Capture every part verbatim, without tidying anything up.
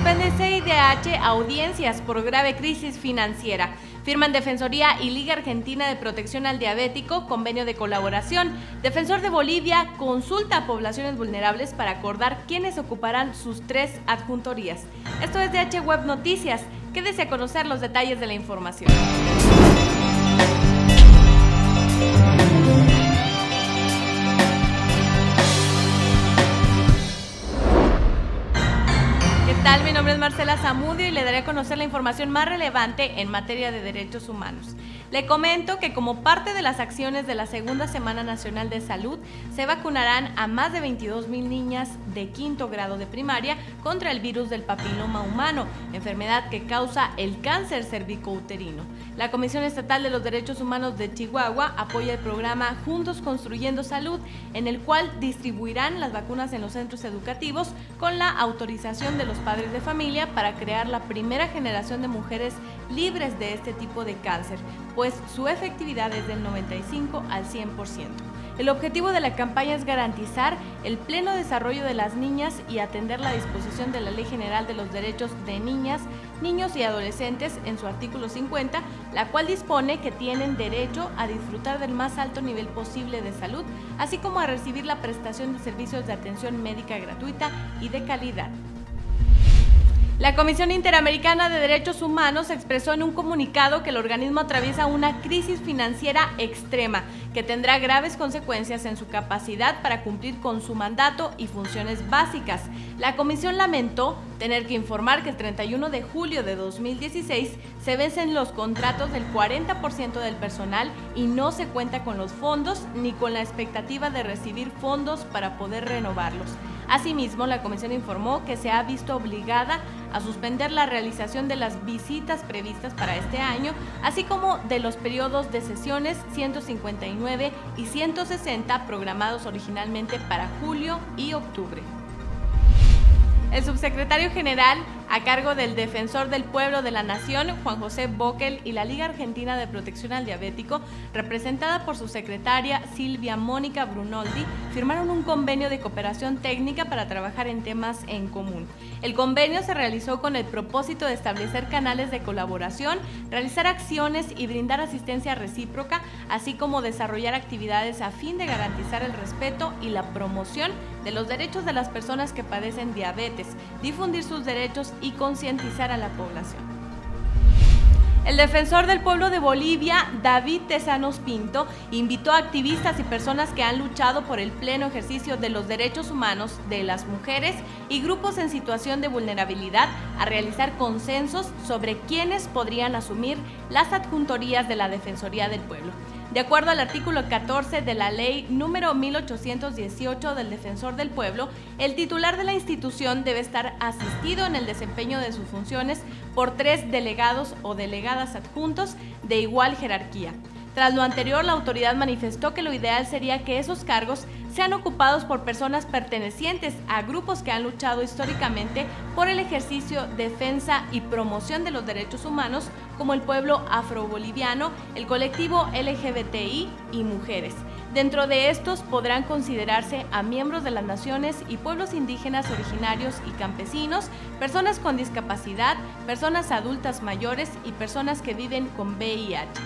Suspende C I D H audiencias por grave crisis financiera. Firman Defensoría y Liga Argentina de Protección al Diabético convenio de colaboración. Defensor de Bolivia consulta a poblaciones vulnerables para acordar quiénes ocuparán sus tres adjuntorías. Esto es D H Web Noticias. Quédese a conocer los detalles de la información. ¿Qué tal? Mi nombre es Marcela Zamudio y le daré a conocer la información más relevante en materia de derechos humanos. Le comento que como parte de las acciones de la Segunda Semana Nacional de Salud, se vacunarán a más de veintidós mil niñas de quinto grado de primaria contra el virus del papiloma humano, enfermedad que causa el cáncer cervicouterino. La Comisión Estatal de los Derechos Humanos de Chihuahua apoya el programa Juntos Construyendo Salud, en el cual distribuirán las vacunas en los centros educativos con la autorización de los padres de familia para crear la primera generación de mujeres libres de este tipo de cáncer, pues su efectividad es del noventa y cinco al cien por ciento. El objetivo de la campaña es garantizar el pleno desarrollo de las niñas y atender la disposición de la Ley General de los Derechos de Niñas, Niños y Adolescentes en su artículo cincuenta, la cual dispone que tienen derecho a disfrutar del más alto nivel posible de salud, así como a recibir la prestación de servicios de atención médica gratuita y de calidad. La Comisión Interamericana de Derechos Humanos expresó en un comunicado que el organismo atraviesa una crisis financiera extrema que tendrá graves consecuencias en su capacidad para cumplir con su mandato y funciones básicas. La comisión lamentó tener que informar que el treinta y uno de julio de dos mil dieciséis se vencen los contratos del cuarenta por ciento del personal y no se cuenta con los fondos ni con la expectativa de recibir fondos para poder renovarlos. Asimismo, la comisión informó que se ha visto obligada a suspender la realización de las visitas previstas para este año, así como de los periodos de sesiones ciento cincuenta y nueve y ciento sesenta programados originalmente para julio y octubre. El subsecretario general a cargo del Defensor del Pueblo de la Nación, Juan José Bockel, y la Liga Argentina de Protección al Diabético, representada por su secretaria Silvia Mónica Brunoldi, firmaron un convenio de cooperación técnica para trabajar en temas en común. El convenio se realizó con el propósito de establecer canales de colaboración, realizar acciones y brindar asistencia recíproca, así como desarrollar actividades a fin de garantizar el respeto y la promoción de los derechos de las personas que padecen diabetes, difundir sus derechos y concientizar a la población. El defensor del pueblo de Bolivia, David Tezanos Pinto, invitó a activistas y personas que han luchado por el pleno ejercicio de los derechos humanos de las mujeres y grupos en situación de vulnerabilidad a realizar consensos sobre quiénes podrían asumir las adjuntorías de la Defensoría del Pueblo. De acuerdo al artículo catorce de la ley número mil ochocientos dieciocho del Defensor del Pueblo, el titular de la institución debe estar asistido en el desempeño de sus funciones por tres delegados o delegadas adjuntos de igual jerarquía. Tras lo anterior, la autoridad manifestó que lo ideal sería que esos cargos sean ocupados por personas pertenecientes a grupos que han luchado históricamente por el ejercicio, defensa y promoción de los derechos humanos, como el pueblo afroboliviano, el colectivo L G B T I y mujeres. Dentro de estos podrán considerarse a miembros de las naciones y pueblos indígenas originarios y campesinos, personas con discapacidad, personas adultas mayores y personas que viven con V I H.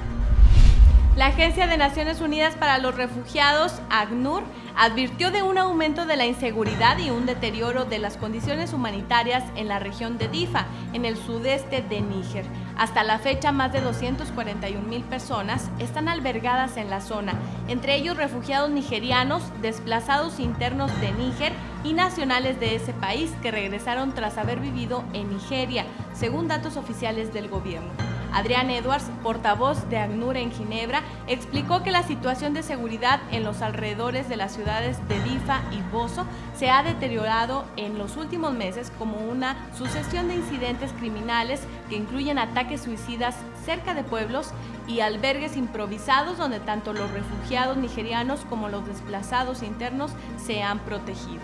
La Agencia de Naciones Unidas para los Refugiados, ACNUR, advirtió de un aumento de la inseguridad y un deterioro de las condiciones humanitarias en la región de Difa, en el sudeste de Níger. Hasta la fecha, más de doscientas cuarenta y una mil personas están albergadas en la zona, entre ellos refugiados nigerianos, desplazados internos de Níger y nacionales de ese país que regresaron tras haber vivido en Nigeria, según datos oficiales del gobierno. Adrián Edwards, portavoz de ACNUR en Ginebra, explicó que la situación de seguridad en los alrededores de las ciudades de Difa y Bozo se ha deteriorado en los últimos meses como una sucesión de incidentes criminales que incluyen ataques suicidas cerca de pueblos y albergues improvisados donde tanto los refugiados nigerianos como los desplazados internos se han protegido.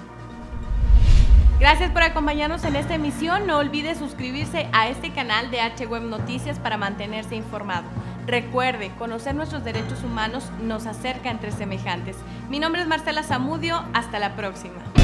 Gracias por acompañarnos en esta emisión. No olvide suscribirse a este canal de D H Web Noticias para mantenerse informado. Recuerde, conocer nuestros derechos humanos nos acerca entre semejantes. Mi nombre es Marcela Zamudio. Hasta la próxima.